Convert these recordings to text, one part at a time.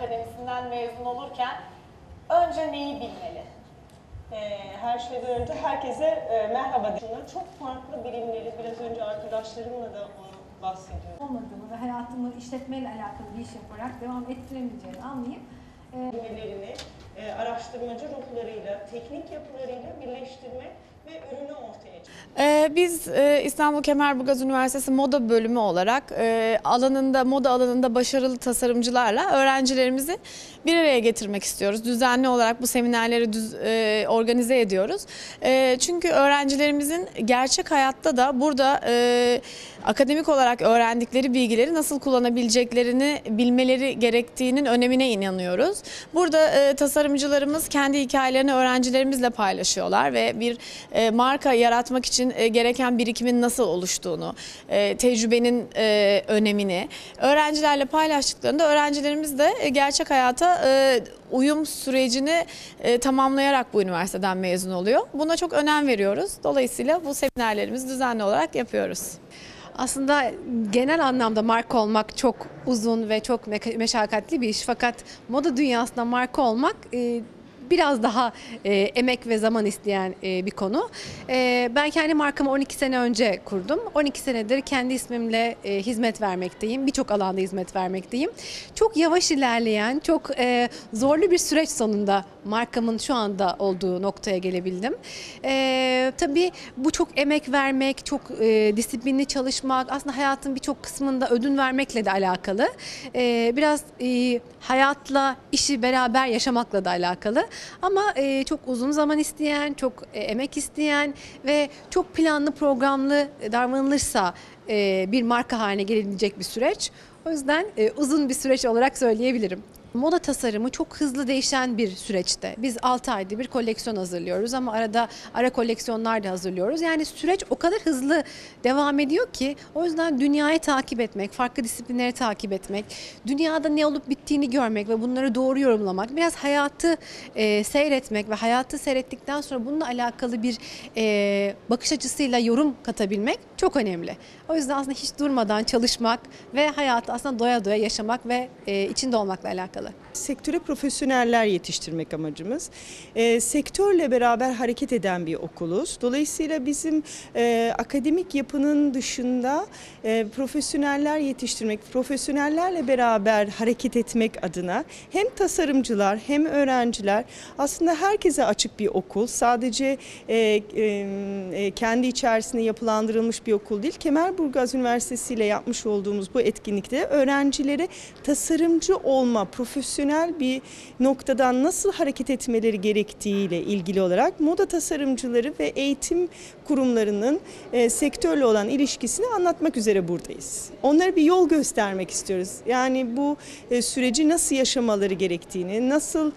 Akademisi'nden mezun olurken önce neyi bilmeli? Her şeyden önce herkese merhaba. Çok farklı birimleri, biraz önce arkadaşlarımla da onu bahsediyorum. Olmadığını ve hayatımı işletmeyle alakalı bir iş yaparak devam ettiremeyeceğini anlayıp Bilimlerini araştırmacı ruhlarıyla, teknik yapılarıyla birleştirme ve ürünü ortaya çıkarmak. Biz İstanbul Kemerburgaz Üniversitesi Moda Bölümü olarak moda alanında başarılı tasarımcılarla öğrencilerimizi bir araya getirmek istiyoruz. Düzenli olarak bu seminerleri organize ediyoruz. Çünkü öğrencilerimizin gerçek hayatta da burada akademik olarak öğrendikleri bilgileri nasıl kullanabileceklerini bilmeleri gerektiğinin önemine inanıyoruz. Burada tasarımcılarımız kendi hikayelerini öğrencilerimizle paylaşıyorlar ve bir marka yaratmak için gereken birikimin nasıl oluştuğunu, tecrübenin önemini öğrencilerle paylaştıklarında öğrencilerimiz de gerçek hayata uyum sürecini tamamlayarak bu üniversiteden mezun oluyor. Buna çok önem veriyoruz. Dolayısıyla bu seminerlerimizi düzenli olarak yapıyoruz. Aslında genel anlamda marka olmak çok uzun ve çok meşakkatli bir iş. Fakat moda dünyasında marka olmak biraz daha emek ve zaman isteyen bir konu. Ben kendi markamı 12 sene önce kurdum. 12 senedir kendi ismimle hizmet vermekteyim. Birçok alanda hizmet vermekteyim. Çok yavaş ilerleyen, çok zorlu bir süreç sonunda markamın şu anda olduğu noktaya gelebildim. Tabii bu çok emek vermek, çok disiplinli çalışmak, aslında hayatın birçok kısmında ödün vermekle de alakalı. Biraz hayatla, işi beraber yaşamakla da alakalı. Ama çok uzun zaman isteyen, çok emek isteyen ve çok planlı, programlı davranılırsa bir marka haline gelebilecek bir süreç. O yüzden uzun bir süreç olarak söyleyebilirim. Moda tasarımı çok hızlı değişen bir süreçte. Biz 6 ayda bir koleksiyon hazırlıyoruz ama arada ara koleksiyonlar da hazırlıyoruz. Yani süreç o kadar hızlı devam ediyor ki o yüzden dünyayı takip etmek, farklı disiplinleri takip etmek, dünyada ne olup bittiğini görmek ve bunları doğru yorumlamak, biraz hayatı seyretmek ve hayatı seyrettikten sonra bununla alakalı bir bakış açısıyla yorum katabilmek çok önemli. O yüzden aslında hiç durmadan çalışmak ve hayatı aslında doya doya yaşamak ve içinde olmakla alakalı. Sektöre profesyoneller yetiştirmek amacımız. Sektörle beraber hareket eden bir okuluz. Dolayısıyla bizim akademik yapının dışında profesyoneller yetiştirmek, profesyonellerle beraber hareket etmek adına hem tasarımcılar hem öğrenciler, aslında herkese açık bir okul. Sadece kendi içerisinde yapılandırılmış bir okul değil. Kemerburgaz Üniversitesi ile yapmış olduğumuz bu etkinlikte öğrencilere tasarımcı olma, profesyonel bir noktadan nasıl hareket etmeleri gerektiğiyle ilgili olarak moda tasarımcıları ve eğitim kurumlarının sektörle olan ilişkisini anlatmak üzere buradayız. Onlara bir yol göstermek istiyoruz. Yani bu süreci nasıl yaşamaları gerektiğini, nasıl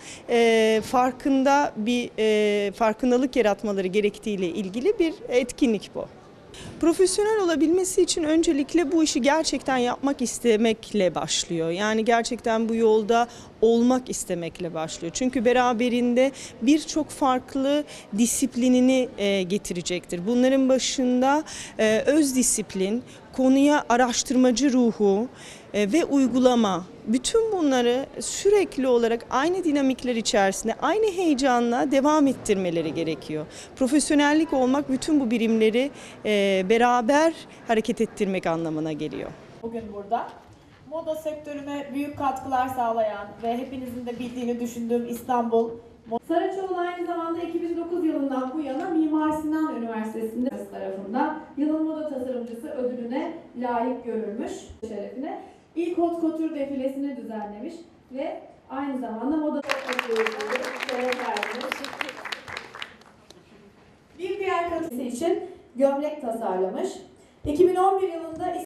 farkındalık yaratmaları gerektiğiyle ilgili bir etkinlik bu. Profesyonel olabilmesi için öncelikle bu işi gerçekten yapmak istemekle başlıyor. Yani gerçekten bu yolda olmak istemekle başlıyor. Çünkü beraberinde birçok farklı disiplinini getirecektir. Bunların başında öz disiplin, konuya araştırmacı ruhu ve uygulama. Bütün bunları sürekli olarak aynı dinamikler içerisinde, aynı heyecanla devam ettirmeleri gerekiyor. Profesyonellik olmak bütün bu birimleri beraber hareket ettirmek anlamına geliyor. Bugün burada moda sektörüne büyük katkılar sağlayan ve hepinizin de bildiğini düşündüğüm İstanbul Saraçoğlu aynı zamanda 2009 yılından bu yana Mimar Sinan Üniversitesi'nde tarafından yılın moda tasarımcısı ödülüne layık görülmüş şerefine. İlk haute couture defilesini düzenlemiş ve aynı zamanda moda tasarımcısı şeref vermiş. Bir diğer kategorisi için gömlek tasarlamış. 2011 yılında